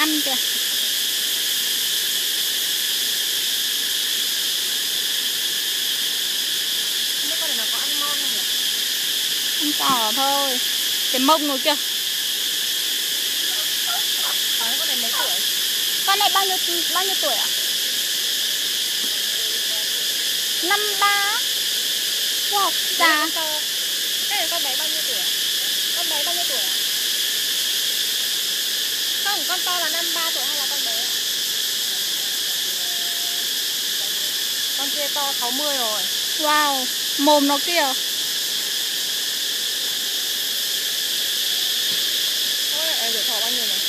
ăn kìa. Không biết con này nó có ăn ngon không nhỉ? Ăn cỏ thôi. Cái mông nó kìa. Con này mấy tuổi? Con này bao nhiêu tuổi ạ? 53. Wow, già. Cái này con bé bao nhiêu tuổi ạ? Con bé bao nhiêu tuổi ạ? Không, con to là 53 tuổi hay là con bé ạ? Con kia to 60 rồi. Wow, mồm nó kìa. Ôi, em gửi thỏ bao nhiêu này?